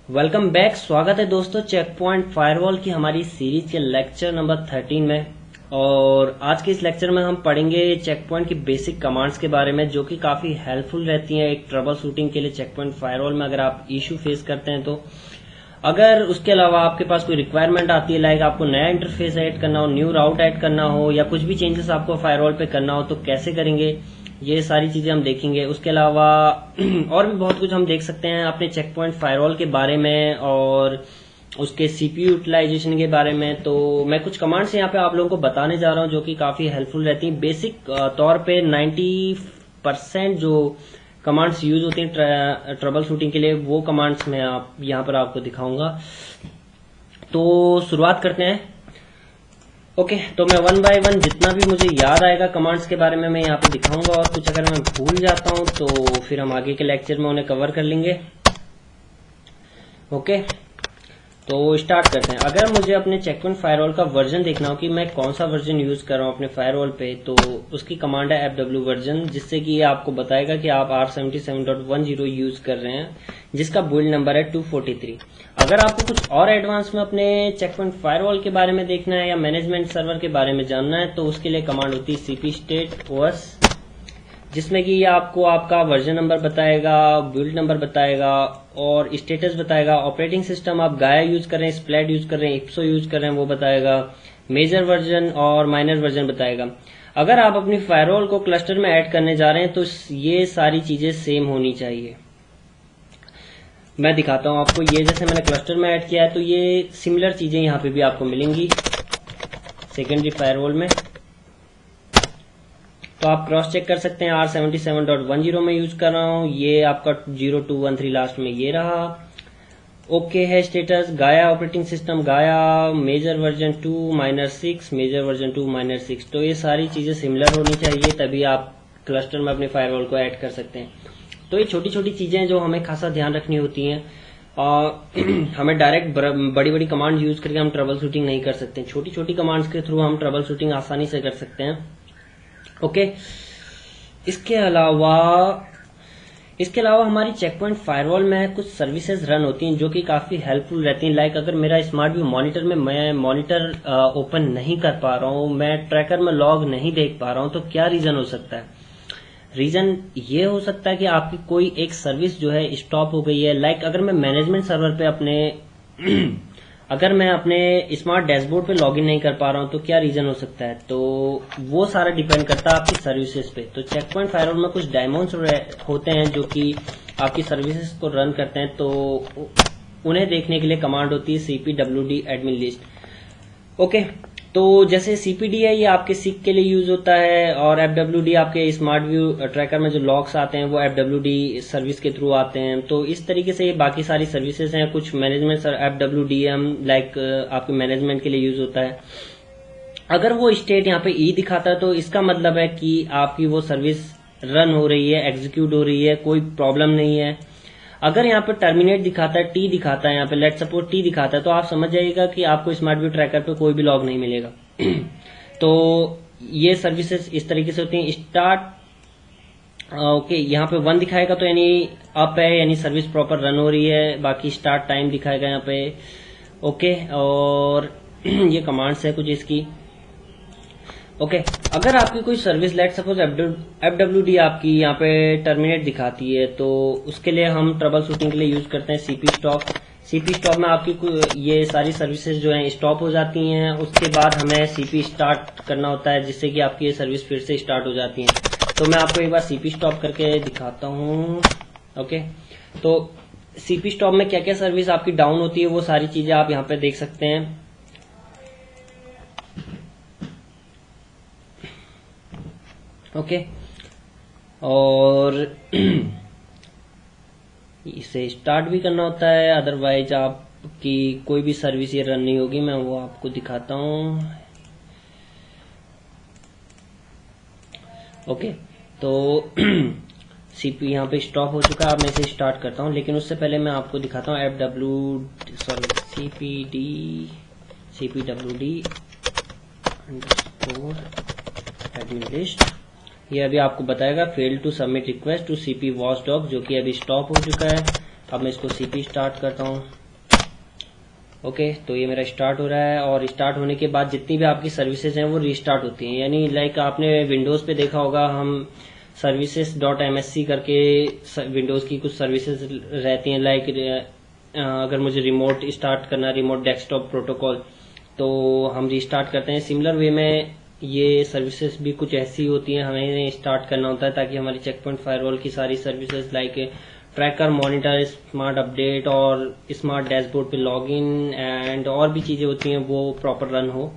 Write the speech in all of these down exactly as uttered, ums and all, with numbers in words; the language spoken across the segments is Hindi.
Welcome back. स्वागत है दोस्तों चेक पॉइंट फायरवॉल की हमारी सीरीज के लेक्चर नंबर थर्टीन में। और आज के इस लेक्चर में हम पढ़ेंगे चेक पॉइंट की बेसिक कमांड्स के बारे में, जो कि काफी हेल्पफुल रहती हैं एक ट्रबल शूटिंग के लिए चेक पॉइंट फायरवॉल में, अगर आप इशू फेस करते हैं तो। अगर उसके अलावा आपके पास कोई रिक्वायरमेंट आती है, लाइक आपको नया इंटरफेस ऐड करना हो, न्यू राउट ऐड करना हो, या कुछ भी चेंजेस आपको फायरवॉल पे करना हो, तो कैसे करेंगे, ये सारी चीजें हम देखेंगे। उसके अलावा और भी बहुत कुछ हम देख सकते हैं अपने चेक पॉइंट फायरवॉल के बारे में और उसके सीपीयू यूटिलाइजेशन के बारे में। तो मैं कुछ कमांड्स यहाँ पे आप लोगों को बताने जा रहा हूँ जो कि काफी हेल्पफुल रहती हैं। बेसिक तौर पे नाइन्टी परसेंट जो कमांड्स यूज होती हैं ट्रबल शूटिंग के लिए, वो कमांड्स मैं आप यहाँ पर आपको दिखाऊंगा। तो शुरुआत करते हैं। ओके okay, तो मैं वन बाय वन जितना भी मुझे याद आएगा कमांड्स के बारे में मैं यहाँ पे दिखाऊंगा, और कुछ अगर मैं भूल जाता हूँ तो फिर हम आगे के लेक्चर में उन्हें कवर कर लेंगे। ओके okay, तो स्टार्ट करते हैं। अगर मुझे अपने चेक पॉइंट फायरवॉल का वर्जन देखना हो कि मैं कौन सा वर्जन यूज कर रहा हूँ अपने फायरवॉल पे, तो उसकी कमांड है एफ डब्ल्यू वर्जन, जिससे कि ये आपको बताएगा कि आप R seventy seven dot one zero use कर रहे हैं, जिसका बिल्ड नंबर है टू फोर्टी थ्री। अगर आपको कुछ और एडवांस में अपने चेक पॉइंट फायरवॉल के बारे में देखना है या मैनेजमेंट सर्वर के बारे में जानना है, तो उसके लिए कमांड होती है सीपी स्टेट ओएस, जिसमें कि ये आपको आपका वर्जन नंबर बताएगा, बिल्ड नंबर बताएगा और स्टेटस बताएगा। ऑपरेटिंग सिस्टम आप गाया यूज कर रहे हैं, स्प्लैट यूज कर रहे हैं, इप्सो यूज कर रहे हैं, वो बताएगा। मेजर वर्जन और माइनर वर्जन बताएगा। अगर आप अपनी फायरवॉल को क्लस्टर में ऐड करने जा रहे हैं तो ये सारी चीजें सेम होनी चाहिए। मैं दिखाता हूं आपको। ये जैसे मैंने क्लस्टर में ऐड किया है तो ये सिमिलर चीजें यहाँ पे भी आपको मिलेंगी सेकेंडरी फायरवॉल में। तो आप क्रॉस चेक कर सकते हैं। R seventy seven dot one zero में यूज कर रहा हूँ, ये आपका zero two one three last में ये रहा। ओके है status. Gaia operating system Gaia, major version two minor six, major version two minor six. तो ये सारी चीजें सिमिलर होनी चाहिए, तभी आप क्लस्टर में अपने फायरवॉल को ऐड कर सकते हैं। तो ये छोटी छोटी चीजें जो हमें खासा ध्यान रखनी होती हैं। और हमें डायरेक्ट बड़ी बड़ी कमांड यूज करके हम ट्रबल शूटिंग नहीं कर सकते। छोटी छोटी कमांड्स के थ्रू हम ट्रबल शूटिंग आसानी से कर सकते हैं। Okay okay. इसके अलावा इसके अलावा हमारी चेक पॉइंट फायरवॉल में कुछ सर्विसेज रन होती हैं जो कि काफी हेल्पफुल रहती हैं। लाइक अगर मेरा स्मार्ट व्यू मॉनिटर में मैं मॉनिटर ओपन नहीं कर पा रहा हूँ, मैं ट्रैकर में लॉग नहीं देख पा रहा हूँ, तो क्या रीजन हो सकता है? रीजन ये हो सकता है कि आपकी कोई एक सर्विस जो है स्टॉप हो गई है। लाइक अगर मैं मैनेजमेंट सर्वर पे अपने अगर मैं अपने स्मार्ट डैशबोर्ड पे लॉगिन नहीं कर पा रहा हूं, तो क्या रीजन हो सकता है? तो वो सारा डिपेंड करता है आपकी सर्विसेज पे। तो चेक पॉइंट फायरवॉल में कुछ डायमंड्स होते हैं जो कि आपकी सर्विसेज को रन करते हैं, तो उन्हें देखने के लिए कमांड होती है CP W D admin list. Okay, तो जैसे सीपीडी है ये आपके सिक के लिए यूज होता है, और एफडब्ल्यूडी आपके स्मार्ट व्यू ट्रैकर में जो लॉग्स आते हैं वो एफडब्ल्यूडी सर्विस के थ्रू आते हैं। तो इस तरीके से ये बाकी सारी सर्विसेज हैं। कुछ मैनेजमेंट एफडब्ल्यूडीएम लाइक आपके मैनेजमेंट के लिए यूज होता है। अगर वो स्टेट यहाँ पे ई दिखाता है तो इसका मतलब है कि आपकी वो सर्विस रन हो रही है, एग्जीक्यूट हो रही है, कोई प्रॉब्लम नहीं है। अगर यहाँ पे टर्मिनेट दिखाता है, टी दिखाता है, यहाँ पे लेट सपोर्ट टी दिखाता है, तो आप समझ जाइएगा कि आपको स्मार्ट व्यू ट्रैकर पे कोई भी लॉग नहीं मिलेगा। तो ये सर्विसेज इस तरीके से होती हैं। स्टार्ट ओके, यहाँ पे वन दिखाएगा तो यानी अप है, यानी सर्विस प्रॉपर रन हो रही है। बाकी स्टार्ट टाइम दिखाएगा यहाँ पे। ओके, और ये कमांड्स है कुछ इसकी। Okay okay. अगर आपकी कोई सर्विस लेट सपोज एफडब्ल्यूडी आपकी यहाँ पे टर्मिनेट दिखाती है, तो उसके लिए हम ट्रबल शूटिंग के लिए यूज करते हैं सीपी स्टॉप। सीपी स्टॉप में आपकी ये सारी सर्विसेज जो हैं स्टॉप हो जाती हैं। उसके बाद हमें सीपी स्टार्ट करना होता है, जिससे कि आपकी ये सर्विस फिर से स्टार्ट हो जाती है। तो मैं आपको एक बार सीपी स्टॉप करके दिखाता हूँ। ओके, तो सीपी स्टॉप में क्या क्या सर्विस आपकी डाउन होती है वो सारी चीजें आप यहाँ पे देख सकते हैं। Okay okay. और इसे स्टार्ट भी करना होता है, अदरवाइज आपकी कोई भी सर्विस ये रन नहीं होगी। मैं वो आपको दिखाता हूँ। Okay okay. तो सीपी यहाँ पे स्टॉप हो चुका है। अब मैं इसे स्टार्ट करता हूँ, लेकिन उससे पहले मैं आपको दिखाता हूँ F W sorry CPD CP W D underscore admin list. ये अभी आपको बताएगा fail to submit request to CP watchdog, जो कि अभी स्टॉप हो चुका है। अब मैं इसको सीपी स्टार्ट करता हूँ। ओके okay, तो ये मेरा स्टार्ट हो रहा है और स्टार्ट होने के बाद जितनी भी आपकी सर्विसेज हैं वो रीस्टार्ट होती हैं। यानी लाइक आपने विंडोज़ पे देखा होगा, हम services dot M S C करके विंडोज़ की कुछ सर्विसेज रहती हैं। लाइक अगर मुझे रिमोट स्टार्ट करना, रिमोट डेस्कटॉप प्रोटोकॉल, तो हम रीस्टार्ट करते हैं। सिमिलर वे में ये सर्विसेज भी कुछ ऐसी होती हैं, हमें स्टार्ट करना होता है ताकि हमारी चेक पॉइंट फायरवॉल की सारी services like tracker, monitor, smart update और स्मार्ट डैशबोर्ड पे लॉगिन एंड और भी चीजें होती हैं वो प्रॉपर रन हो।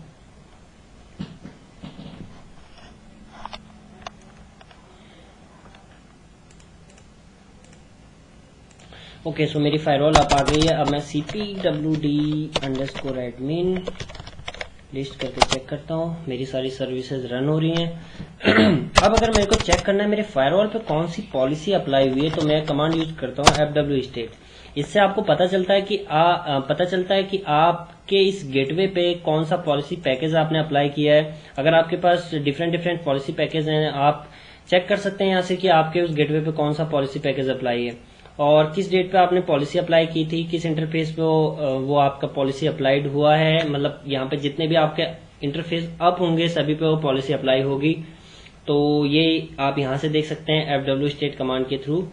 ओके सो मेरी फायरवॉल आप आ गई है। अब मैं CP W D underscore admin list करके चेक करता हूँ, मेरी सारी सर्विसेज रन हो रही हैं। अब अगर मेरे को चेक करना है मेरे फायरवॉल पे कौन सी पॉलिसी अप्लाई हुई है, तो मैं कमांड यूज करता हूँ एफ डब्ल्यू स्टेट। इससे आपको पता चलता है कि आ, आ, पता चलता है कि आपके इस गेटवे पे कौन सा पॉलिसी पैकेज आपने अप्लाई किया है। अगर आपके पास डिफरेंट डिफरेंट पॉलिसी पैकेज हैं, आप चेक कर सकते हैं यहाँ से कि आपके उस गेटवे पे कौन सा पॉलिसी पैकेज अप्लाई है और किस डेट पे आपने पॉलिसी अप्लाई की थी, किस इंटरफेस पे वो, वो आपका पॉलिसी अप्लाइड हुआ है। मतलब यहाँ पे जितने भी आपके इंटरफेस अप होंगे सभी पे वो पॉलिसी अप्लाई होगी। तो ये आप यहाँ से देख सकते हैं एफ डब्ल्यू स्टेट कमांड के थ्रू।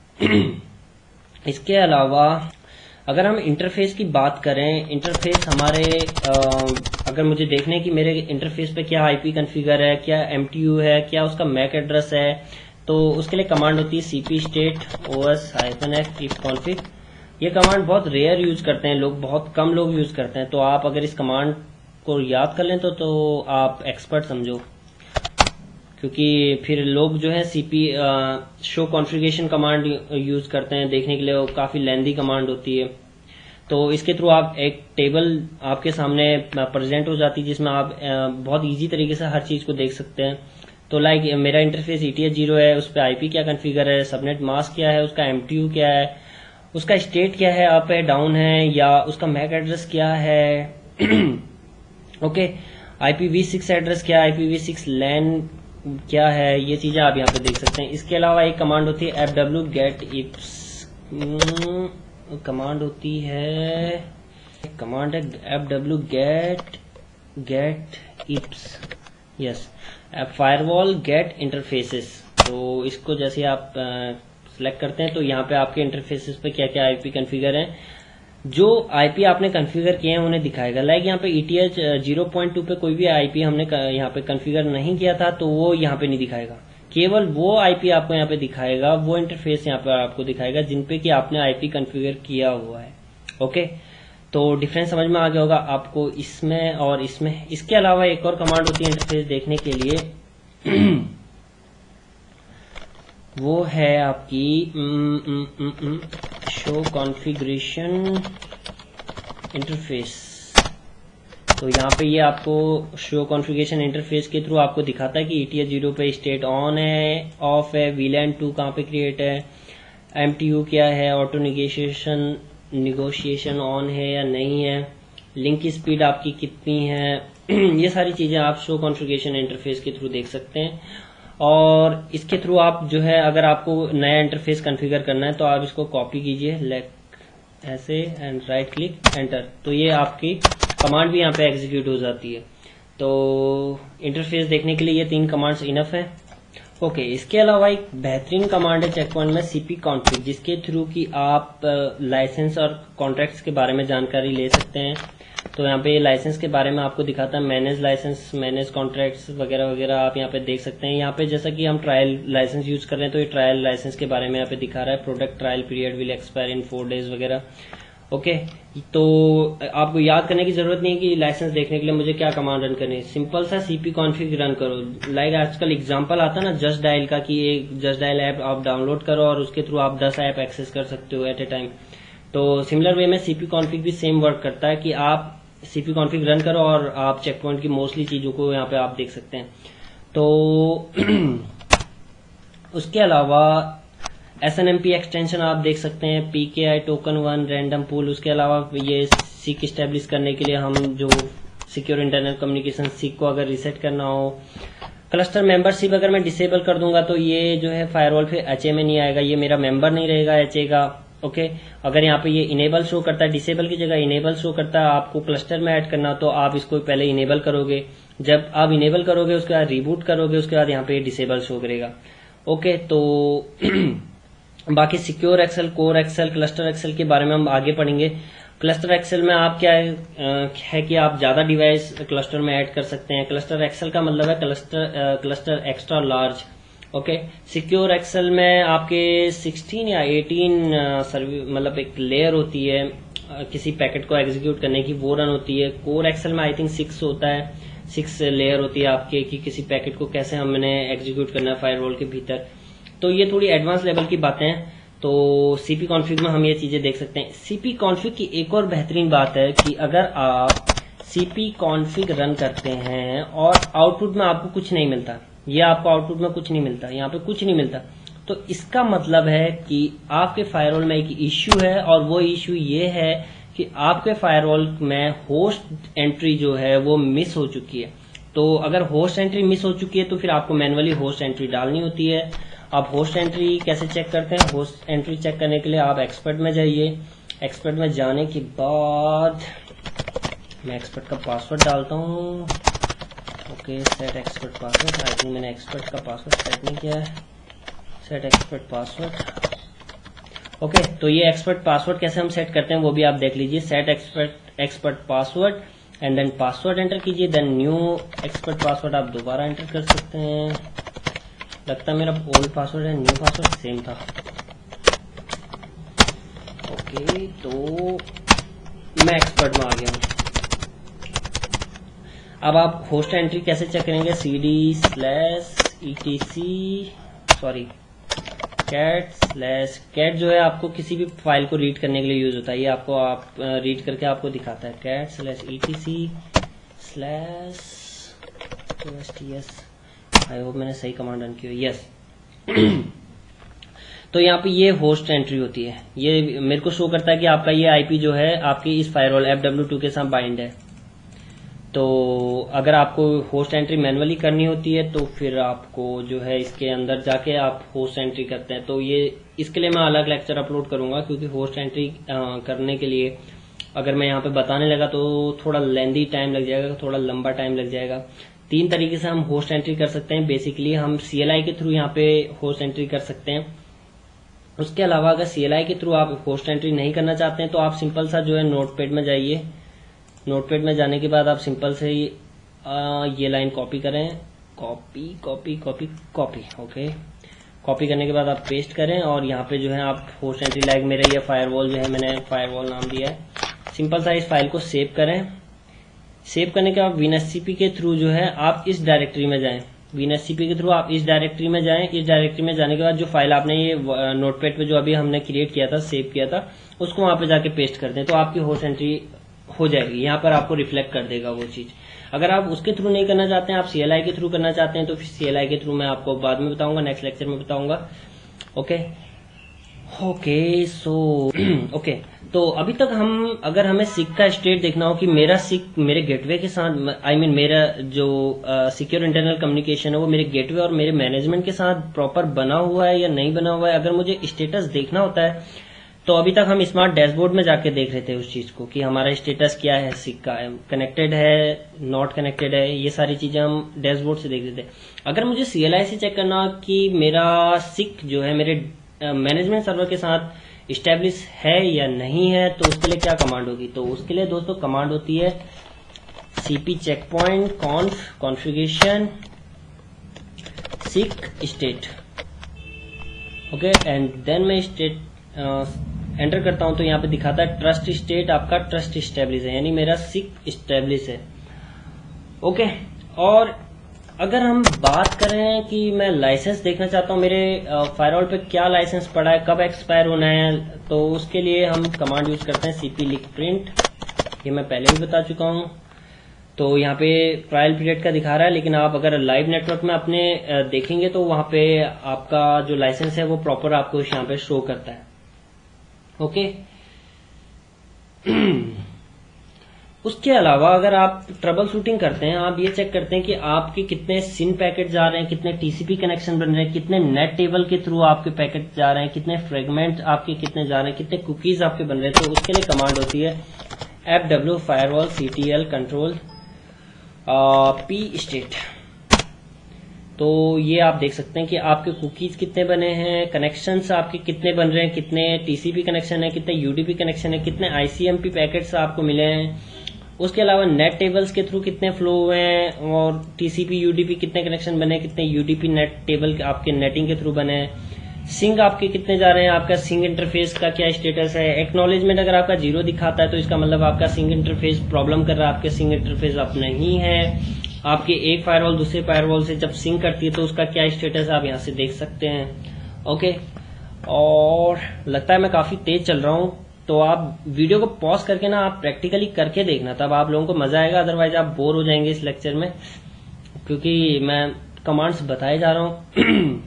इसके अलावा अगर हम इंटरफेस की बात करें, इंटरफेस हमारे आ, अगर मुझे देखने है कि मेरे इंटरफेस पे क्या आईपी कॉन्फ़िगर है, क्या एमटीयू है, क्या उसका मैक एड्रेस है, तो उसके लिए कमांड होती है CP state OS hyphen F ifconfig. ये कमांड बहुत रेयर यूज करते हैं लोग, बहुत कम लोग यूज करते हैं। तो आप अगर इस कमांड को याद कर लें तो तो आप एक्सपर्ट समझो, क्योंकि फिर लोग जो है CP show configuration command use करते हैं देखने के लिए, वो काफी लेंदी कमांड होती है। तो इसके थ्रू आप एक टेबल आपके सामने प्रेजेंट हो जाती है जिसमें आप बहुत इजी तरीके से हर चीज को देख सकते हैं। तो लाइक मेरा interface E T H zero है, उस पर आईपी क्या कॉन्फ़िगर है, सबनेट मास्क क्या है, उसका एमटीयू क्या है, उसका स्टेट क्या है, अप है डाउन है, या उसका मैक एड्रेस क्या है। Okay, I P V six address क्या है, I P V six LAN क्या है, ये चीजें आप यहाँ पे देख सकते हैं। इसके अलावा एक कमांड होती है F W get ips command होती है, कमांड है F W get get ips yes firewall get interfaces. तो इसको जैसे आप सिलेक्ट करते हैं तो यहाँ पे आपके इंटरफेसेस पे क्या क्या आईपी कॉन्फ़िगर हैं, जो आईपी आपने कॉन्फ़िगर किए हैं उन्हें दिखाएगा। लाइक यहाँ पे ईटीएच ज़ीरो पॉइंट टू पे कोई भी आईपी हमने यहाँ पे कॉन्फ़िगर नहीं किया था तो वो यहाँ पे नहीं दिखाएगा, केवल वो आईपी आपको यहाँ पे दिखाएगा, वो इंटरफेस यहाँ पे आपको दिखाएगा जिन पे कि आपने आईपी कॉन्फ़िगर किया हुआ है। ओके, तो डिफरेंस समझ में आ गया होगा आपको इसमें और इसमें। इसके अलावा एक और कमांड होती है इंटरफेस देखने के लिए, वो है आपकी शो कॉन्फ़िगरेशन इंटरफेस। तो यहाँ पे ये आपको शो कॉन्फ़िगरेशन इंटरफेस के थ्रू आपको दिखाता है कि ईटीएच जीरो पे स्टेट ऑन है, ऑफ है, वीलैन टू कहाँ पे क्रिएट है, एमटीयू क्या है, ऑटो निगोशिएशन निगोशिएशन ऑन है या नहीं है, लिंक की स्पीड आपकी कितनी है, ये सारी चीजें आप शो कॉन्फ़िगरेशन इंटरफेस के थ्रू देख सकते हैं। और इसके थ्रू आप जो है अगर आपको नया इंटरफेस कॉन्फ़िगर करना है तो आप इसको कॉपी कीजिए लेफ्ट ऐसे एंड राइट क्लिक एंटर, तो ये आपकी कमांड भी यहाँ पे एग्जीक्यूट हो जाती है। तो इंटरफेस देखने के लिए ये तीन कमांड्स इनफ है। ओके, इसके अलावा एक बेहतरीन कमांड है चेक पॉइंट में सीपी कॉन्फिग, जिसके थ्रू की आप लाइसेंस और कॉन्ट्रैक्ट्स के बारे में जानकारी ले सकते हैं। तो यहाँ पे लाइसेंस के बारे में आपको दिखाता है, मैनेज लाइसेंस, मैनेज कॉन्ट्रैक्ट्स वगैरह वगैरह आप यहाँ पे देख सकते हैं। यहाँ पे जैसा कि हम ट्रायल लाइसेंस यूज कर रहे हैं तो ये ट्रायल लाइसेंस के बारे में यहाँ पे दिखा रहा है, product trial period will expire in four days वगैरह। ओके, तो आपको याद करने की जरूरत नहीं है कि लाइसेंस देखने के लिए मुझे क्या कमांड रन करनी है, सिंपल सा सीपी कॉन्फिग रन करो। लाइक आजकल एग्जांपल आता है ना जस्ट डायल का, कि एक जस्ट डायल ऐप आप डाउनलोड करो और उसके थ्रू आप दस ऐप एक्सेस कर सकते हो एट ए टाइम। तो सिमिलर वे में सीपी कॉन्फिग भी सेम वर्क करता है कि आप सीपी कॉन्फिग रन करो और आप चेक पॉइंट की मोस्टली चीजों को यहाँ पे आप देख सकते हैं। तो उसके अलावा S N M P extension आप देख सकते हैं, P K I token one random pool. उसके अलावा ये सीक स्टेब्लिश करने के लिए हम जो सिक्योर इंटरनेट कम्युनिकेशन सीक को अगर रिसेट करना हो, क्लस्टर मेंबरशिप अगर मैं डिसेबल कर दूंगा तो ये जो है फायरवॉल पे एच ए में नहीं आएगा, ये मेरा मेंबर नहीं रहेगा एच ए का। ओके okay, अगर यहाँ पे ये इनेबल शो करता है, डिसेबल की जगह इनेबल शो करता है, आपको क्लस्टर में ऐड करना, तो आप इसको पहले इनेबल करोगे। जब आप इनेबल करोगे उसके बाद रिबूट करोगे, उसके बाद यहाँ पे डिसेबल शो करेगा। ओके okay, तो बाकी secure XL, core XL, cluster XL के बारे में हम आगे पढ़ेंगे। क्लस्टर एक्सेल में आप क्या है, है कि आप ज्यादा डिवाइस क्लस्टर में ऐड कर सकते हैं। क्लस्टर एक्सेल का मतलब है cluster cluster extra large. Okay, secure XL में आपके सोलह या अठारह सर्विस मतलब एक लेयर होती है किसी पैकेट को एग्जीक्यूट करने की, वो रन होती है। कोर एक्सेल में आई थिंक सिक्स होता है, सिक्स लेयर होती है आपके कि किसी पैकेट को कैसे हमने एग्जीक्यूट करना है फायरवॉल के भीतर। तो ये थोड़ी एडवांस लेवल की बातें हैं। तो सीपी कॉन्फ़िग में हम ये चीजें देख सकते हैं। सीपी कॉन्फ़िग की एक और बेहतरीन बात है कि अगर आप सीपी कॉन्फ़िग रन करते हैं और आउटपुट में आपको कुछ नहीं मिलता, ये आपको आउटपुट में कुछ नहीं मिलता, यहाँ पे कुछ नहीं मिलता, तो इसका मतलब है कि आपके फायरवॉल में एक इश्यू है, और वो इश्यू ये है कि आपके फायरवॉल में होस्ट एंट्री जो है वो मिस हो चुकी है। तो अगर होस्ट एंट्री मिस हो चुकी है तो फिर आपको मैन्युअली होस्ट एंट्री डालनी होती है। आप होस्ट एंट्री कैसे चेक करते हैं? होस्ट एंट्री चेक करने के लिए आप एक्सपर्ट में जाइए। एक्सपर्ट में जाने के बाद मैं एक्सपर्ट का पासवर्ड डालता हूँ। Okay, set expert password. I think मैंने एक्सपर्ट का पासवर्ड सेट नहीं किया है। Set expert password. ओके, तो ये एक्सपर्ट पासवर्ड कैसे हम सेट करते हैं वो भी आप देख लीजिए। Set expert expert password and then password enter कीजिए, देन न्यू एक्सपर्ट पासवर्ड आप दोबारा एंटर कर सकते हैं। लगता है मेरा ओल्ड पासवर्ड है, न्यू पासवर्ड सेम था। ओके, तो मैं एक्सपर्ट में आ गया हूँ। अब आप होस्ट एंट्री कैसे चेक करेंगे? C D slash E T C sorry cat slash cat जो है आपको किसी भी फाइल को रीड करने के लिए यूज होता है। ये आपको आप रीड करके आपको दिखाता है। Cat slash E T C slash S T S. I hope मैंने सही कमांड रन की हो। यस तो यहाँ पे ये होस्ट एंट्री होती है। ये मेरे को शो करता है कि आपका ये आईपी जो है आपकी इस फायरवॉल एफ डब्ल्यू टू के साथ बाइंड है। तो अगर आपको होस्ट एंट्री मैन्युअली करनी होती है तो फिर आपको जो है इसके अंदर जाके आप होस्ट एंट्री करते हैं। तो ये इसके लिए मैं अलग लेक्चर अपलोड करूंगा, क्योंकि होस्ट एंट्री करने के लिए अगर मैं यहाँ पे बताने लगा तो थोड़ा लेंदी टाइम लग जाएगा, थोड़ा लंबा टाइम लग जाएगा। तीन तरीके से हम होस्ट एंट्री कर सकते हैं। बेसिकली हम सीएलआई के थ्रू यहाँ पे होस्ट एंट्री कर सकते हैं। उसके अलावा अगर सीएलआई के थ्रू आप होस्ट एंट्री नहीं करना चाहते हैं तो आप सिंपल सा जो है नोटपैड में जाइए। नोटपैड में जाने के बाद आप सिंपल से ही आ, ये लाइन कॉपी करें, copy copy copy copy okay copy करने के बाद आप पेस्ट करें, और यहाँ पे जो है आप होस्ट एंट्री लाइक मेरा ये फायरवॉल जो है मैंने फायरवॉल नाम दिया है, सिंपल सा इस फाइल को सेव करें। सेव करने के बाद वीएनएससीपी के थ्रू जो है आप इस डायरेक्टरी में जाएं। वीएनएससीपी के थ्रू आप इस डायरेक्टरी में जाएं। इस डायरेक्टरी में जाने के बाद जो फाइल आपने ये नोटपैड पे जो अभी हमने क्रिएट किया था, सेव किया था, उसको वहां पे जाके पेस्ट कर दें तो आपकी होस्ट एंट्री हो जाएगी। यहाँ पर आपको रिफ्लेक्ट कर देगा वो चीज। अगर आप उसके थ्रू नहीं करना चाहते हैं, आप सीएलआई के थ्रू करना चाहते हैं, तो फिर सीएलआई के थ्रू मैं आपको बाद में बताऊंगा, नेक्स्ट लेक्चर में बताऊंगा। ओके ओके सो ओके तो अभी तक हम अगर हमें सिक का स्टेट देखना हो कि मेरा सिक मेरे गेटवे के साथ, आई I मीन mean, मेरा जो सिक्योर इंटरनल कम्युनिकेशन है वो मेरे गेटवे और मेरे मैनेजमेंट के साथ प्रॉपर बना हुआ है या नहीं बना हुआ है, अगर मुझे स्टेटस देखना होता है तो अभी तक हम स्मार्ट डैशबोर्ड में जाके देख रहे थे उस चीज को कि हमारा स्टेटस क्या है, सिक का कनेक्टेड है, नॉट कनेक्टेड है, ये सारी चीजें हम डैशबोर्ड से देख रहे थे। अगर मुझे सीएलआई से चेक करना कि मेरा सिक जो है मेरे मैनेजमेंट सर्वर के साथ इस्टेब्लिश है या नहीं है, तो उसके लिए क्या कमांड होगी? तो उसके लिए दोस्तों कमांड होती है CP check point conf configuration sic state. Okay, and then मैं स्टेट एंटर करता हूं तो यहाँ पे दिखाता है ट्रस्ट स्टेट आपका ट्रस्ट स्टेब्लिश है, यानी मेरा सिक स्टेब्लिश है। ओके, और अगर हम बात करें कि मैं लाइसेंस देखना चाहता हूं मेरे फायरवॉल पे क्या लाइसेंस पड़ा है, कब एक्सपायर होना है, तो उसके लिए हम कमांड यूज करते हैं सीपी लिक प्रिंट। ये मैं पहले भी बता चुका हूं। तो यहाँ पे ट्रायल पीरियड का दिखा रहा है, लेकिन आप अगर लाइव नेटवर्क में अपने देखेंगे तो वहां पे आपका जो लाइसेंस है वो प्रॉपर आपको यहाँ पे शो करता है। ओके उसके अलावा अगर आप ट्रबल शूटिंग करते हैं, आप ये चेक करते हैं कि आपके कितने सिन पैकेट जा रहे हैं, कितने टीसीपी कनेक्शन बन रहे हैं, कितने नेट टेबल के थ्रू आपके पैकेट जा रहे हैं, कितने फ्रेगमेंट आपके कितने जा रहे हैं, कितने कुकीज आपके बन रहे हैं। तो उसके लिए कमांड होती है F W firewall CTL control P state. तो ये आप देख सकते हैं कि आपके कुकीज कितने बने हैं, कनेक्शंस आपके कितने बन रहे हैं, कितने टीसीपी कनेक्शन है, कितने यूडीपी कनेक्शन है, कितने आईसीएमपी पैकेट्स आपको मिले हैं। उसके अलावा नेट टेबल्स के थ्रू कितने फ्लो हुए हैं और टीसीपी यूडीपी कितने कनेक्शन बने, कितने यूडीपी नेट टेबल आपके नेटिंग के थ्रू बने हैं, सिंक आपके कितने जा रहे हैं, आपका सिंक इंटरफेस का क्या स्टेटस है। एक्नॉलेजमेंट अगर आपका जीरो दिखाता है तो इसका मतलब आपका सिंक इंटरफेस प्रॉब्लम कर रहा है, आपके सिंक इंटरफेस अप नहीं है। आपके एक फायरवॉल दूसरे फायरवॉल से जब सिंक करती है तो उसका क्या स्टेटस है आप यहाँ से देख सकते हैं। ओके, और लगता है मैं काफी तेज चल रहा हूँ, तो आप वीडियो को पॉज करके ना आप प्रैक्टिकली करके देखना, तब आप लोगों को मजा आएगा। अदरवाइज आप बोर हो जाएंगे इस लेक्चर में, क्योंकि मैं कमांड्स बताए जा रहा हूँ।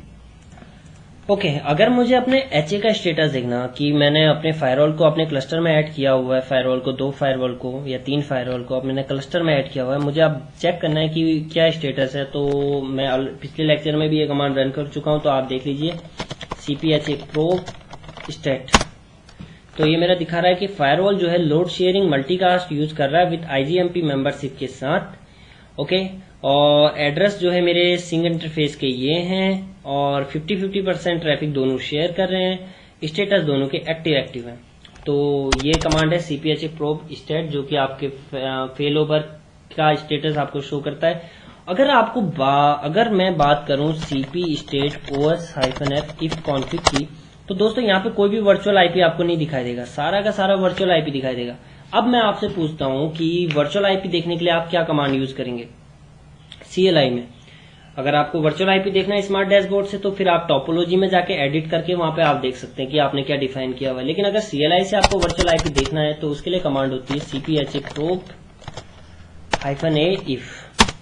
ओके okay, अगर मुझे अपने एचए का स्टेटस देखना कि मैंने अपने फायरवॉल को अपने क्लस्टर में ऐड किया हुआ है, फायरवॉल को दो फायरवॉल को या तीन फायरवॉल को अब मैंने क्लस्टर में ऐड किया हुआ है, मुझे अब चेक करना है कि क्या स्टेटस है। तो मैं पिछले लेक्चर में भी ये कमांड रन कर चुका हूं, तो आप देख लीजिए सीपीएचए प्रोब स्टेट। तो ये मेरा दिखा रहा है कि फायरवॉल जो है लोड शेयरिंग मल्टीकास्ट यूज कर रहा है विद आईजीएमपी मेंबरशिप के साथ। ओके okay, और एड्रेस जो है मेरे सिंक इंटरफेस के ये हैं और फिफ्टी फिफ्टी परसेंट ट्रैफिक दोनों शेयर कर रहे हैं, स्टेटस दोनों के एक्टिव एक्टिव हैं। तो ये कमांड है सीपीएचए प्रोब स्टेट, जो कि आपके फेल ओवर का स्टेटस आपको शो करता है। अगर आपको अगर मैं बात करूं CP state OS hyphen F ifconfig की, तो दोस्तों यहाँ पे कोई भी वर्चुअल आईपी आपको नहीं दिखाई देगा, सारा का सारा वर्चुअल आईपी दिखाई देगा। अब मैं आपसे पूछता हूं कि वर्चुअल आईपी देखने के लिए आप क्या कमांड यूज करेंगे सीएलआई में। अगर आपको वर्चुअल आईपी देखना है स्मार्ट डैशबोर्ड से, तो फिर आप टोपोलॉजी में जाके एडिट करके वहां पे आप देख सकते हैं कि आपने क्या डिफाइन किया हुआ है। लेकिन अगर सीएलआई से आपको वर्चुअल आईपी देखना है तो उसके लिए कमांड होती है CPHA probe hyphen A if.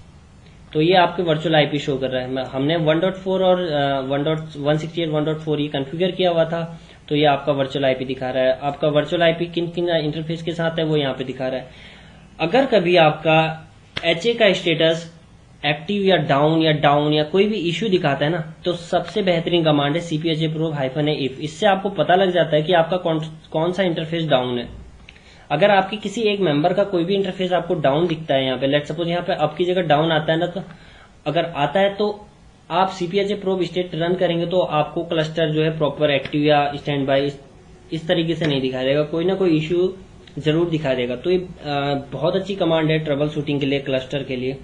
तो ये आपके वर्चुअल आईपी शो कर रहा है। हमने वन डॉट फोर और one sixty eight one dot four ये कॉन्फ़िगर किया हुआ था, तो ये आपका वर्चुअल आईपी दिखा रहा है। आपका वर्चुअल आईपी किन किन इंटरफेस के साथ है वो यहाँ पे दिखा रहा है। अगर कभी आपका एचए का स्टेटस एक्टिव या डाउन या डाउन या कोई भी इश्यू दिखाता है ना, तो सबसे बेहतरीन कमांड है CPHA probe hyphen A if. इससे आपको पता लग जाता है कि आपका कौन, कौन सा इंटरफेस डाउन है। अगर आपके किसी एक मेंबर का कोई भी इंटरफेस आपको डाउन दिखता है यहाँ पे, लेट्स सपोज यहाँ पे अप की जगह डाउन आता है ना, तो अगर आता है तो आप सीपीएचए प्रोब स्टेट रन करेंगे तो आपको क्लस्टर जो है प्रॉपर एक्टिव या स्टैंड बाय इस, इस तरीके से नहीं दिखाई देगा, कोई ना कोई इश्यू जरूर दिखा देगा। तो ये आ, बहुत अच्छी कमांड है ट्रबल शूटिंग के लिए, क्लस्टर के लिए।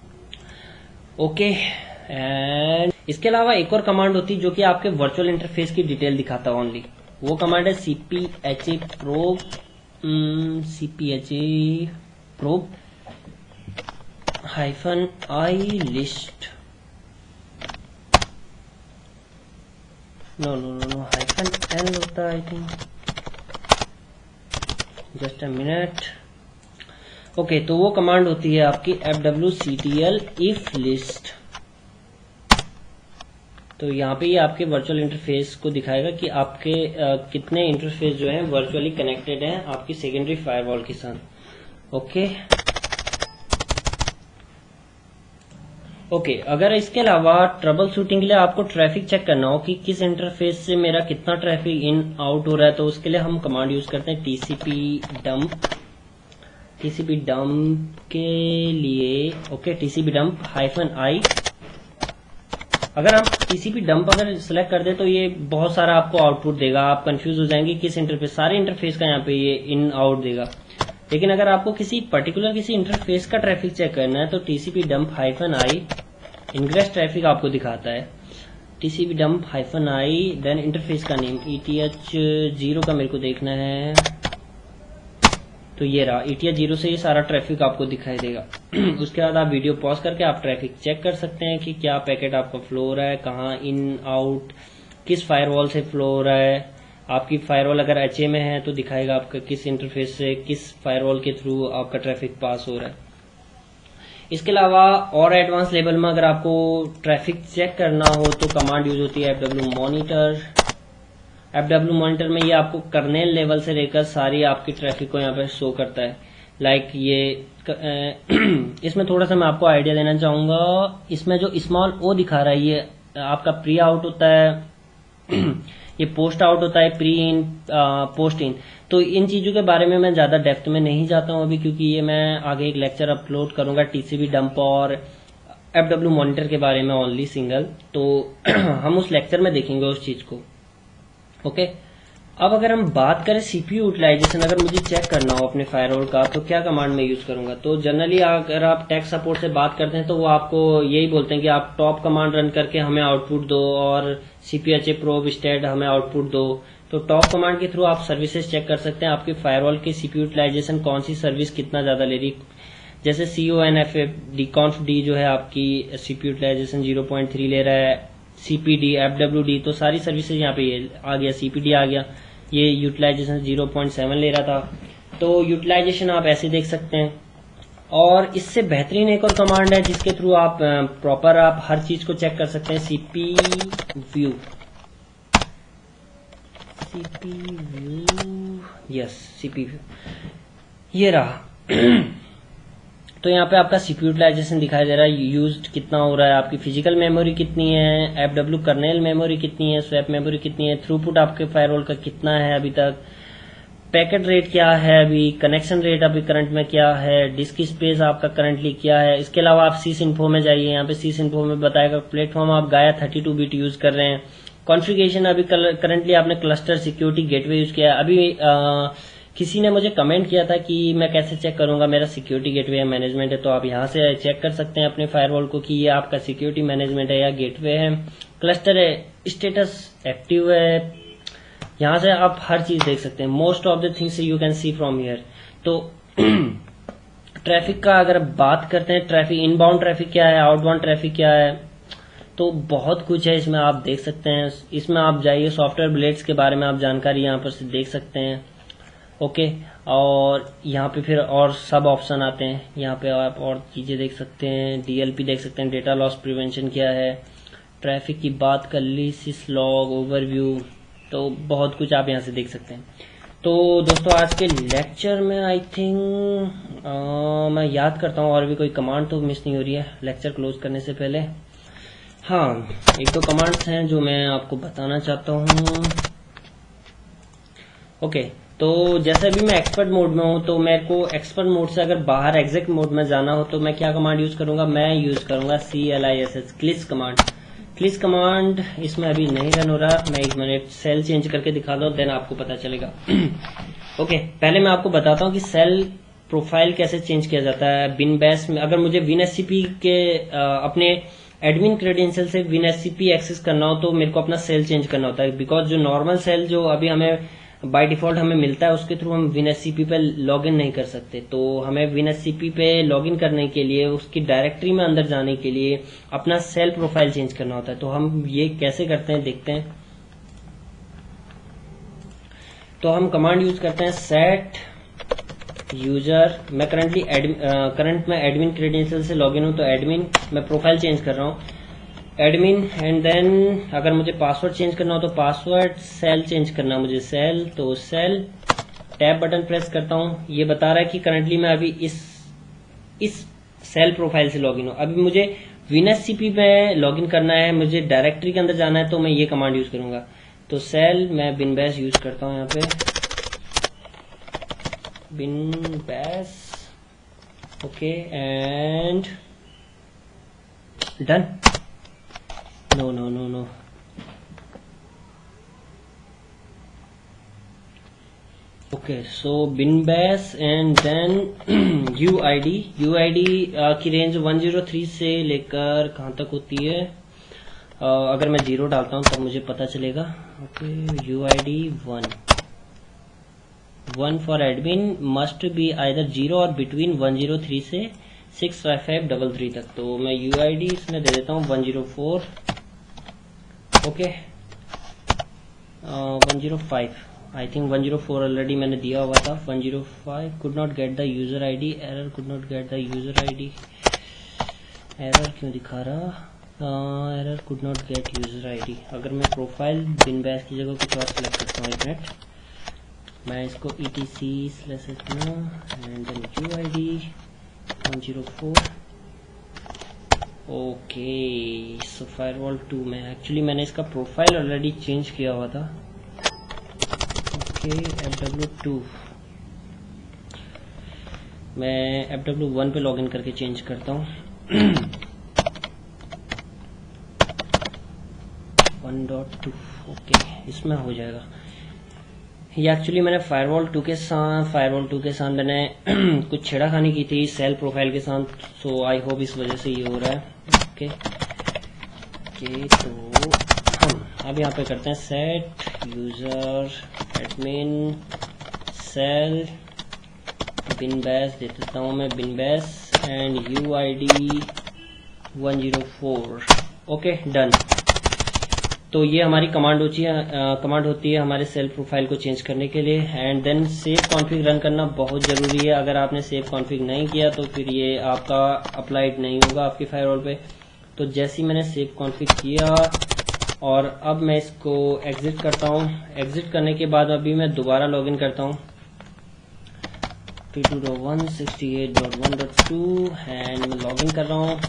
ओके एंड इसके अलावा एक और कमांड होती है जो कि आपके वर्चुअल इंटरफेस की डिटेल दिखाता है ओनली। वो कमांड है CPHA probe CPHA probe hyphen I list no no no no hyphen L होता है I think, just a minute. Okay okay, तो वो कमांड होती है आपकी F W C T L if list. तो यहाँ पे ये आपके वर्चुअल इंटरफेस को दिखाएगा कि आपके आ, कितने इंटरफेस जो है वर्चुअली कनेक्टेड हैं आपकी सेकेंडरी फायरवॉल के साथ। ओके ओके अगर इसके अलावा ट्रबल शूटिंग के लिए आपको ट्रैफिक चेक करना हो कि किस इंटरफेस से मेरा कितना ट्रैफिक इन आउट हो रहा है, तो उसके लिए हम कमांड यूज करते हैं टीसीपी डंप। टीसीपी डंप के लिए okay TCP dump hyphen I. अगर हम टीसीपी डंप अगर सिलेक्ट कर दे तो ये बहुत सारा आपको आउटपुट देगा, आप कंफ्यूज हो जाएंगे किस इंटरफेस, सारे इंटरफेस का यहाँ पे ये इन आउट देगा। लेकिन अगर आपको किसी पर्टिकुलर किसी इंटरफेस का ट्रैफिक चेक करना है तो TCP dump hyphen I ingress traffic आपको दिखाता है। TCP dump hyphen I then interface का नेम ईटीएच जीरो का मेरे को देखना है, तो ये रहा ईटीएच जीरो से ये सारा ट्रैफिक आपको दिखाई देगा। उसके बाद आप वीडियो पॉज करके आप ट्रैफिक चेक कर सकते हैं कि क्या पैकेट आपका फ्लो हो रहा है, कहाँ इन आउट, किस फायरवॉल से फ्लो हो रहा है। आपकी फायरवॉल अगर एचए में है तो दिखाएगा आपका किस इंटरफेस से किस फायरवॉल के थ्रू आपका ट्रैफिक पास हो रहा है। इसके अलावा और एडवांस लेवल में अगर आपको ट्रैफिक चेक करना हो तो कमांड यूज होती है F W monitor. F W monitor में ये आपको कर्नेल लेवल से लेकर सारी आपकी ट्रैफिक को यहाँ पे शो करता है। लाइक ये इसमें थोड़ा सा मैं आपको आइडिया देना चाहूंगा। इसमें जो स्मॉल ओ दिखा रहा है ये आपका प्री आउट होता है ये पोस्ट आउट होता है, प्री इन, पोस्ट इन। तो इन चीजों के बारे में मैं ज्यादा डेप्थ में नहीं जाता हूं अभी, क्योंकि ये मैं आगे एक लेक्चर अपलोड करूंगा टीसीबी डंप और एफडब्ल्यू मॉनिटर के बारे में ओनली सिंगल। तो हम उस लेक्चर में देखेंगे उस चीज को। ओके, अब अगर हम बात करें सीपीयू यूटिलाइजेशन, अगर मुझे चेक करना हो अपने फायरवॉल का तो क्या कमांड में यूज करूंगा। तो जनरली अगर आप टेक सपोर्ट से बात करते हैं तो वो आपको यही बोलते हैं कि आप टॉप कमांड रन करके हमें आउटपुट दो और सीपीएचए प्रोब स्टेट हमें आउटपुट दो। तो टॉप कमांड के थ्रू आप सर्विसेज चेक कर सकते हैं आपके फायरवॉल की सीपीयू यूटिलाइजेशन कौन सी सर्विस कितना ज्यादा ले रही। जैसे C O N F D conf D जो है आपकी CPU utilisation zero point three ले रहा है, सीपीडी एफडब्ल्यू डी, तो सारी सर्विसेज यहाँ पे ये आ गया, सीपीडी आ गया, ये यूटिलाइजेशन जीरो पॉइंट सेवन ले रहा था। तो यूटिलाइजेशन आप ऐसे देख सकते हैं। और इससे बेहतरीन एक और कमांड है जिसके थ्रू आप प्रॉपर आप हर चीज को चेक कर सकते हैं, CP view. CP view, yes CP view, ये रहा। तो यहाँ पे आपका सीपीयू यूटिलाइजेशन दिखाई दे रहा है, यूज्ड कितना हो रहा है, आपकी फिजिकल मेमोरी कितनी है, एफडब्ल्यू कर्नेल मेमोरी कितनी है, स्वैप मेमोरी कितनी है, थ्रूपुट आपके फायरवॉल का कितना है अभी तक, पैकेट रेट क्या है अभी, कनेक्शन रेट अभी करंट में क्या है, डिस्क स्पेस आपका करंटली क्या है। इसके अलावा आप सीस इन्फो में जाइए, यहाँ पे सीस इन्फो में बताएगा प्लेटफॉर्म आप गाया थर्टी टू बिट यूज कर रहे हैं, कॉन्फ़िगरेशन अभी करंटली आपने क्लस्टर सिक्योरिटी गेटवे यूज किया है। अभी आ, किसी ने मुझे कमेंट किया था कि मैं कैसे चेक करूंगा मेरा सिक्योरिटी गेटवे या मैनेजमेंट है, तो आप यहां से चेक कर सकते हैं अपने फायरवॉल को कि ये आपका सिक्योरिटी मैनेजमेंट है या गेटवे है, क्लस्टर है, स्टेटस एक्टिव है। यहां से आप हर चीज देख सकते हैं, most of the things you can see from here. तो ट्रैफिक का अगर बात करते हैं, ट्रैफिक इनबाउंड ट्रैफिक क्या है, आउटबाउंड ट्रैफिक क्या है, तो बहुत कुछ है इसमें आप देख सकते हैं। इसमें आप जाइए, सॉफ्टवेयर ब्लेड्स के बारे में आप जानकारी यहाँ पर से देख सकते हैं। ओके, और यहाँ पे फिर और सब ऑप्शन आते हैं, यहाँ पे आप और चीजें देख सकते हैं, डीएलपी देख सकते हैं, डेटा लॉस प्रिवेंशन क्या है, ट्रैफिक की बात कर ली, सिस लॉग ओवरव्यू, तो बहुत कुछ आप यहाँ से देख सकते हैं। तो दोस्तों आज के लेक्चर में आई थिंक मैं याद करता हूँ और भी कोई कमांड तो मिस नहीं हो रही है लेक्चर क्लोज करने से पहले। हाँ, एक दो कमांड्स हैं जो मैं आपको बताना चाहता हूँ। ओके, तो जैसे अभी मैं एक्सपर्ट मोड में हूं, तो मेरे को एक्सपर्ट मोड से अगर बाहर एग्जैक्ट मोड में जाना हो तो मैं क्या कमांड यूज करूंगा, मैं यूज करूंगा C L I S S clish command. Clish command इसमें अभी नहीं रन हो रहा, मैं एक मिनट सेल चेंज करके दिखा दूं, देन आपको पता चलेगा। ओके, पहले मैं आपको बताता हूँ कि सेल प्रोफाइल कैसे चेंज किया जाता है विन बैश में। अगर मुझे विन एससीपी के आ, अपने एडमिन क्रेडेंशियल से विन एससीपी एक्सेस करना हो तो मेरे को अपना सेल चेंज करना होता है, बिकॉज जो नॉर्मल सेल जो अभी हमें बाय डिफॉल्ट हमें मिलता है उसके थ्रू हम विन एससीपी पे लॉगिन नहीं कर सकते। तो हमें विन एससीपी पे लॉगिन करने के लिए, उसकी डायरेक्टरी में अंदर जाने के लिए अपना सेल प्रोफाइल चेंज करना होता है। तो हम ये कैसे करते हैं देखते हैं। तो हम कमांड यूज करते हैं सेट यूजर। मैं करंटली करंट में एडमिन क्रेडेंशियल से लॉगिन हूं, तो एडमिन मैं प्रोफाइल चेंज कर रहा हूं, एडमिन, एंड देन अगर मुझे पासवर्ड चेंज करना हो तो पासवर्ड, सेल चेंज करना मुझे सेल, तो सेल, टैब बटन प्रेस करता हूं। ये बता रहा है कि करंटली मैं अभी इस इस सेल प्रोफाइल से लॉगिन हूं। अभी मुझे विनएससीपी में लॉगिन करना है, मुझे डायरेक्टरी के अंदर जाना है, तो मैं ये कमांड यूज करूंगा। तो सेल मैं बिन बैश यूज करता हूं, यहाँ पे bin bash, okay, and done. No, no, no, no. Okay, so bin bash and then U I D. U I D uh, की रेंज वन जीरो थ्री से लेकर कहाँ तक होती है, uh, अगर मैं जीरो डालता हूँ तब मुझे पता चलेगा। Okay, U I D one one for admin must be either zero और बिटवीन वन जीरो थ्री से six five five double three तक। तो मैं U I D इसमें दे देता हूँ one zero four. Okay, one zero five, I think one zero four already मैंने दिया हुआ था। One zero five could not get the user ID, error could not get the user ID, error क्यों दिखा रहा, error could not get user ID. अगर मैं प्रोफाइल बिन बैश की जगह कुछ और सिलेक्ट करता हूँ, एक मिनट, मैं इसको ई टी सी स्लैश इतना and then U I D one zero four. Okay, so firewall two में एक्चुअली मैंने इसका प्रोफाइल ऑलरेडी चेंज किया हुआ था। ओके, एफ डब्ल्यू टू मैं एफ डब्ल्यू वन पे लॉगिन करके चेंज करता हूँ। वन डॉट टू ओके, इसमें हो जाएगा। ये एक्चुअली मैंने फायरवॉल टू के साथ फायरवॉल टू के साथ मैंने कुछ छेड़ाखानी की थी सेल प्रोफाइल के साथ, सो आई होप इस वजह से ये हो रहा है। ओके ओके, तो हम अब यहाँ पे करते हैं set user admin shell bin bash दे देता हूँ मैं, bin bash and U I D one zero four. Okay done. तो ये हमारी कमांड होती है कमांड होती है हमारे सेल प्रोफाइल को चेंज करने के लिए। And then save config run करना बहुत ज़रूरी है। अगर आपने सेव कॉन्फ़िग नहीं किया तो फिर ये आपका अप्लाइड नहीं होगा आपकी फायरवॉल पे। तो जैसे ही मैंने सेव कॉन्फ़िग किया और अब मैं इसको एग्जिट करता हूँ। एग्जिट करने के बाद अभी मैं दोबारा लॉगिन करता हूँ P two dot one sixty eight dot one dot two and मैं लॉगिन कर रहा हूँ।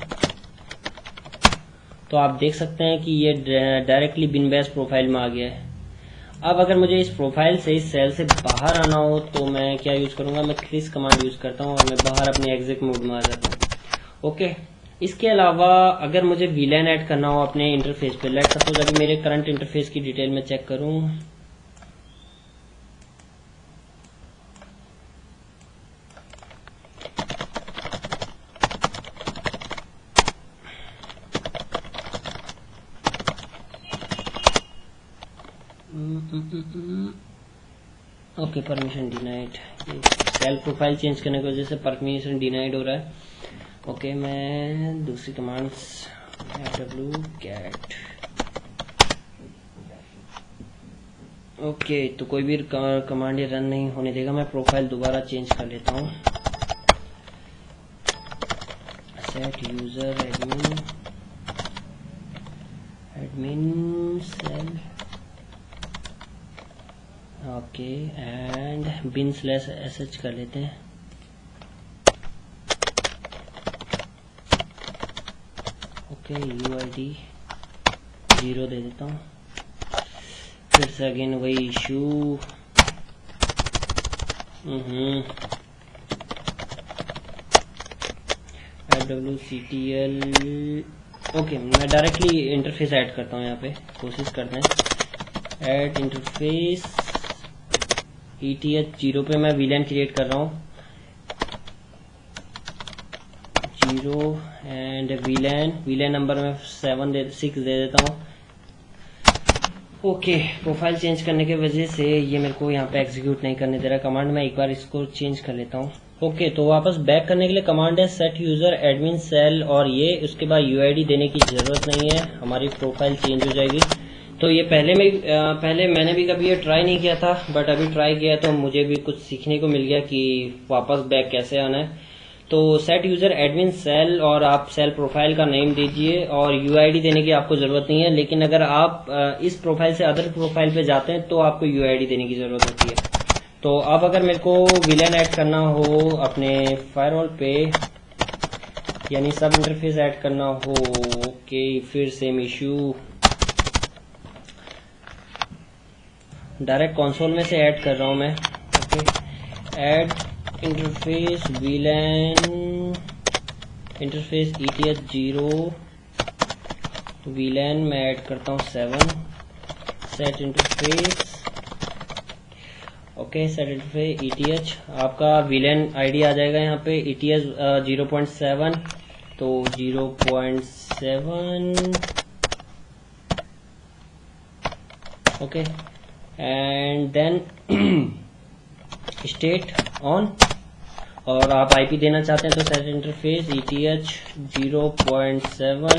तो आप देख सकते हैं कि ये डायरेक्टली बिन बैश प्रोफाइल में आ गया है। अब अगर मुझे इस प्रोफाइल से इस सेल से बाहर आना हो तो मैं क्या यूज करूंगा, मैं क्रिस कमांड यूज करता हूं और मैं बाहर अपने एग्जिट मोड में आ जाता हूं। ओके, इसके अलावा अगर मुझे वीलैन ऐड करना हो अपने इंटरफेस पे, लेट सपोज अभी मेरे करंट इंटरफेस की डिटेल में चेक करूं, okay permission denied. Shell profile change करने की वजह से परमिशन डिनाइड हो रहा है। ओके okay, मैं दूसरी commands F W cat. Okay, तो कोई भी कमांड रन नहीं होने देगा। मैं प्रोफाइल दोबारा चेंज कर लेता हूँ। Set user admin admin shell okay and bin slash S H कर लेते हैं। Okay, U I D zero दे देता हूँ। फिर से अगेन वही issue. Hmm F W C T L. Okay, मैं डायरेक्टली इंटरफेस ऐड करता हूँ। यहाँ पे कोशिश करते हैं add interface E T H zero पे मैं वीलैन क्रिएट कर रहा हूँ। Zero and VLAN VLAN number में सेवन दे सिक्स दे देता हूँ। ओके, प्रोफाइल चेंज करने की वजह से ये मेरे को यहाँ पे एग्जीक्यूट नहीं करने दे रहा कमांड। मैं एक बार इसको चेंज कर लेता हूँ। ओके, तो वापस बैक करने के लिए कमांड है सेट यूजर एडमिन सेल और ये उसके बाद यू आई डी देने की जरूरत नहीं है, हमारी प्रोफाइल चेंज हो जाएगी। तो ये पहले में पहले मैंने भी कभी ये ट्राई नहीं किया था, बट अभी ट्राई किया तो मुझे भी कुछ सीखने को मिल गया कि वापस बैक कैसे आना है। तो सेट यूजर एडमिन सेल और आप सेल प्रोफाइल का नेम दीजिए और यूआईडी देने की आपको जरूरत नहीं है। लेकिन अगर आप इस प्रोफाइल से अदर प्रोफाइल पे जाते हैं तो आपको यूआईडी देने की जरूरत होती है। तो अब अगर मेरे को विलेन ऐड करना हो अपने फायरवॉल पे, यानी सब इंटरफेस ऐड करना हो, ओके फिर सेम इश्यू, डायरेक्ट कंसोल में से ऐड कर रहा हूं मैं। Okay, add interface VLAN interface ETH zero VLAN में ऐड करता हूँ seven. Set interface okay set interface ETH, आपका वीलैन आईडी आ जाएगा यहाँ पे ईटीएच जीरो पॉइंट सेवन। तो zero point seven okay and then state on, और आप आईपी देना चाहते हैं तो set interface ETH zero point seven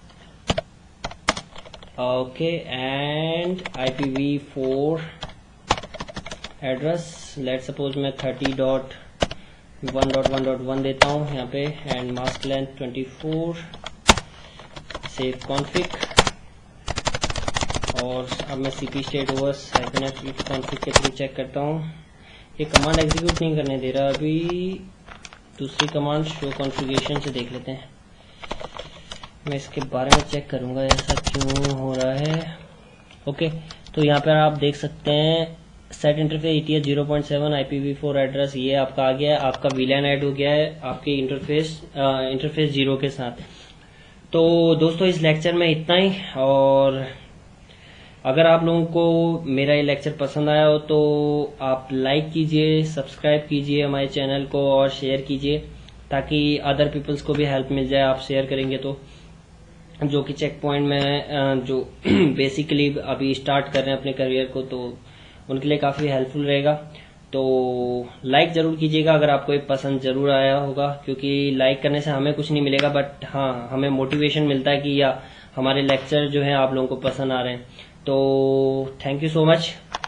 okay and IPv four address, let suppose मैं thirty dot one dot one dot one देता हूँ यहाँ पे and mask length twenty four. Save config और अब मैं सीपी स्टेट ओवर कॉन्फिग के थ्रू चेक करता हूँ। ये कमांड एग्जीक्यूट नहीं करने दे रहा अभी। दूसरी कमांड शो कॉन्फ़िगरेशन से देख लेते हैं। मैं इसके बारे में चेक करूंगा ऐसा क्यों हो रहा है। ओके, तो यहाँ पर आप देख सकते हैं set interface E T S zero point seven I P V four address ये आपका आ गया है। आपका वीलैन ऐड हो गया है आपके इंटरफेस इंटरफेस जीरो के साथ। तो दोस्तों इस लेक्चर में इतना ही, और अगर आप लोगों को मेरा ये लेक्चर पसंद आया हो तो आप लाइक कीजिए, सब्सक्राइब कीजिए हमारे चैनल को और शेयर कीजिए ताकि अदर पीपल्स को भी हेल्प मिल जाए। आप शेयर करेंगे तो, जो कि चेक पॉइंट में जो बेसिकली अभी स्टार्ट कर रहे हैं अपने करियर को, तो उनके लिए काफ़ी हेल्पफुल रहेगा। तो लाइक ज़रूर कीजिएगा अगर आपको ये पसंद ज़रूर आया होगा, क्योंकि लाइक करने से हमें कुछ नहीं मिलेगा, बट हाँ हमें मोटिवेशन मिलता है कि या हमारे लेक्चर जो है आप लोगों को पसंद आ रहे हैं। तो थैंक यू सो मच।